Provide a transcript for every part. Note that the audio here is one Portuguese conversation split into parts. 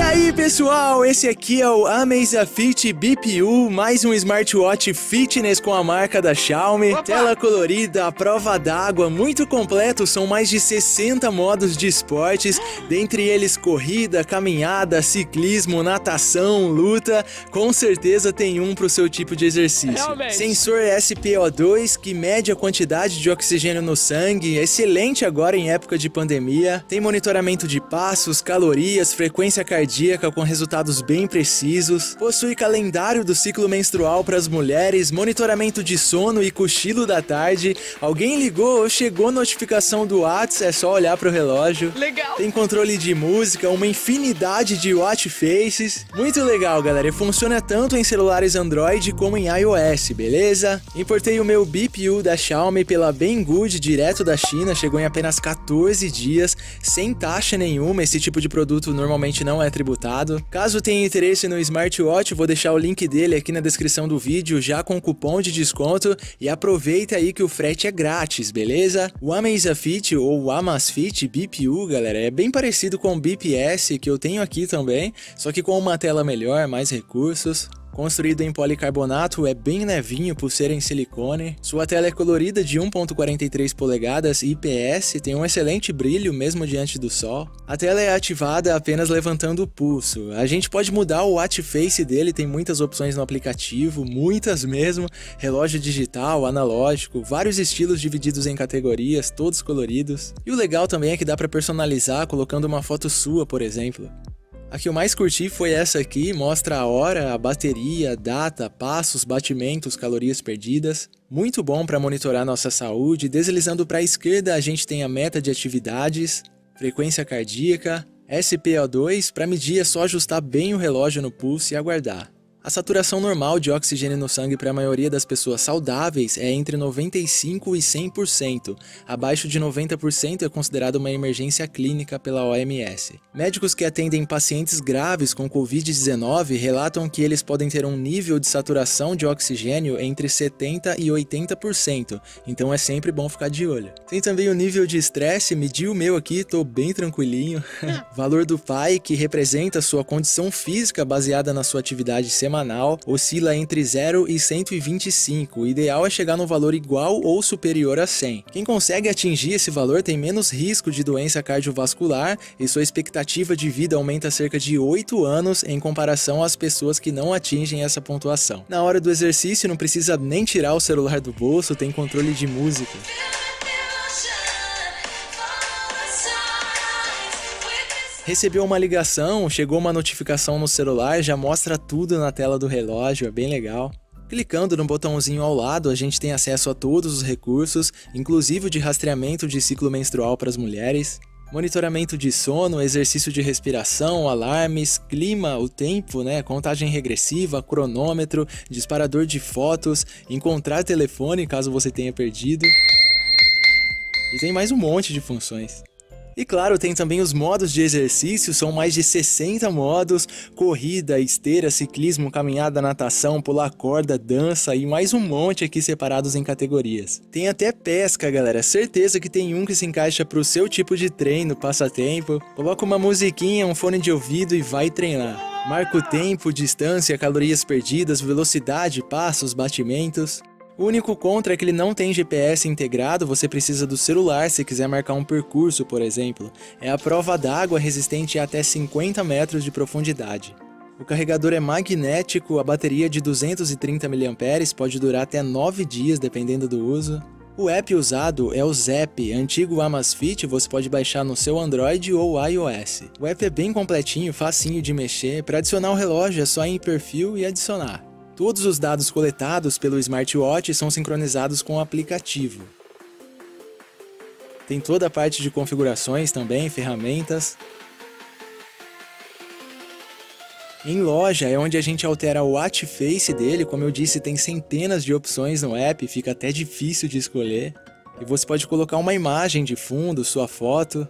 aí pessoal, esse aqui é o Amazfit BPU, mais um smartwatch fitness com a marca da Xiaomi. Opa! Tela colorida, prova d'água, muito completo, são mais de 60 modos de esportes, dentre eles corrida, caminhada, ciclismo, natação, luta, com certeza tem um pro seu tipo de exercício. Realmente. Sensor SpO2 que mede a quantidade de oxigênio no sangue, excelente agora em época de pandemia, tem monitoramento de passos, calorias, frequência cardíaca com resultados bem precisos, possui calendário do ciclo menstrual para as mulheres, monitoramento de sono e cochilo da tarde, alguém ligou ou chegou notificação do WhatsApp, é só olhar pro relógio. Legal! Tem controle de música, uma infinidade de watch faces, muito legal galera, e funciona tanto em celulares Android como em iOS, beleza? Importei o meu BPU da Xiaomi pela Banggood direto da China, chegou em apenas 14 dias, sem taxa nenhuma, esse tipo de produto normalmente não é tributado. Caso tenha interesse no smartwatch, vou deixar o link dele aqui na descrição do vídeo, já com cupom de desconto, e aproveita aí que o frete é grátis, beleza? O Amazfit ou o Amazfit BPU, galera, é bem parecido com o BPS que eu tenho aqui também, só que com uma tela melhor, mais recursos. Construído em policarbonato, é bem levinho por ser em silicone. Sua tela é colorida de 1.43 polegadas IPS, tem um excelente brilho mesmo diante do sol. A tela é ativada apenas levantando o pulso. A gente pode mudar o watch face dele, tem muitas opções no aplicativo, muitas mesmo. Relógio digital, analógico, vários estilos divididos em categorias, todos coloridos. E o legal também é que dá para personalizar colocando uma foto sua, por exemplo. A que eu mais curti foi essa aqui, mostra a hora, a bateria, a data, passos, batimentos, calorias perdidas. Muito bom para monitorar nossa saúde. Deslizando para a esquerda a gente tem a meta de atividades, frequência cardíaca, SpO2, para medir é só ajustar bem o relógio no pulso e aguardar. A saturação normal de oxigênio no sangue para a maioria das pessoas saudáveis é entre 95% e 100%. Abaixo de 90% é considerado uma emergência clínica pela OMS. Médicos que atendem pacientes graves com Covid-19 relatam que eles podem ter um nível de saturação de oxigênio entre 70% e 80%, então é sempre bom ficar de olho. Tem também o nível de estresse, medi o meu aqui, tô bem tranquilinho. Valor do PAI, que representa sua condição física baseada na sua atividade semanal, oscila entre 0 e 125, o ideal é chegar no valor igual ou superior a 100. Quem consegue atingir esse valor tem menos risco de doença cardiovascular e sua expectativa de vida aumenta cerca de 8 anos em comparação às pessoas que não atingem essa pontuação. Na hora do exercício não precisa nem tirar o celular do bolso, tem controle de música. Recebeu uma ligação, chegou uma notificação no celular, já mostra tudo na tela do relógio, é bem legal. Clicando no botãozinho ao lado, a gente tem acesso a todos os recursos, inclusive o de rastreamento de ciclo menstrual para as mulheres, monitoramento de sono, exercício de respiração, alarmes, clima, o tempo, contagem regressiva, cronômetro, disparador de fotos, encontrar telefone caso você tenha perdido. E tem mais um monte de funções. E claro, tem também os modos de exercício, são mais de 60 modos, corrida, esteira, ciclismo, caminhada, natação, pular corda, dança e mais um monte aqui separados em categorias. Tem até pesca, galera, certeza que tem um que se encaixa para o seu tipo de treino, passatempo. Coloca uma musiquinha, um fone de ouvido e vai treinar. Marca o tempo, distância, calorias perdidas, velocidade, passos, batimentos. O único contra é que ele não tem GPS integrado, você precisa do celular se quiser marcar um percurso, por exemplo. É a prova d'água resistente a até 50 metros de profundidade. O carregador é magnético, a bateria de 230 mAh pode durar até 9 dias dependendo do uso. O app usado é o Zepp, antigo Amazfit, você pode baixar no seu Android ou iOS. O app é bem completinho, facinho de mexer, para adicionar o relógio é só ir em perfil e adicionar. Todos os dados coletados pelo smartwatch são sincronizados com o aplicativo. Tem toda a parte de configurações também, ferramentas. Em loja é onde a gente altera o watch face dele, como eu disse, tem centenas de opções no app, fica até difícil de escolher. E você pode colocar uma imagem de fundo, sua foto.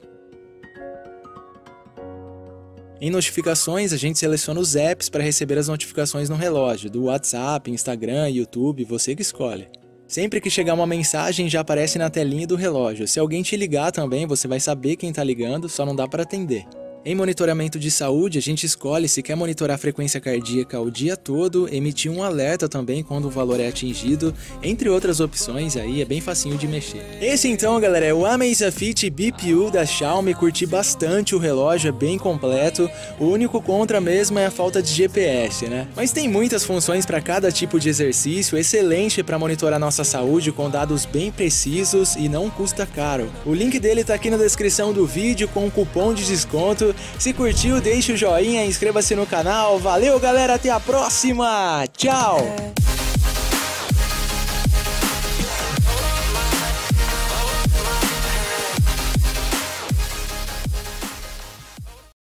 Em notificações, a gente seleciona os apps para receber as notificações no relógio, do WhatsApp, Instagram, YouTube, você que escolhe. Sempre que chegar uma mensagem já aparece na telinha do relógio, se alguém te ligar também você vai saber quem está ligando, só não dá para atender. Em monitoramento de saúde, a gente escolhe se quer monitorar a frequência cardíaca o dia todo, emitir um alerta também quando o valor é atingido, entre outras opções aí, é bem facinho de mexer. Esse então, galera, é o Amazfit BPU da Xiaomi, curti bastante o relógio, é bem completo, o único contra mesmo é a falta de GPS, né? Mas tem muitas funções para cada tipo de exercício, excelente para monitorar nossa saúde com dados bem precisos e não custa caro. O link dele tá aqui na descrição do vídeo com um cupom de desconto. Se curtiu, deixa o joinha, inscreva-se no canal. Valeu, galera, até a próxima. Tchau!